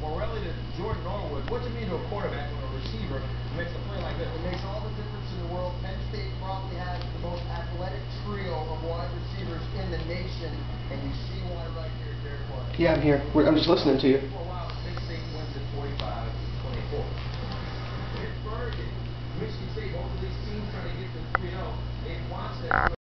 Morelli to Jordan Norwood. What do you mean to a quarterback when a receiver makes a play like this? It makes all the difference in the world. Penn State probably has the most athletic trio of wide receivers in the nation, and you see why right here, Derek White. Yeah, I'm here. I'm just listening to you. For a while, Penn State wins at 45-24. Pittsburgh and Michigan State, both of these teams trying to get to 3-0. They watch that.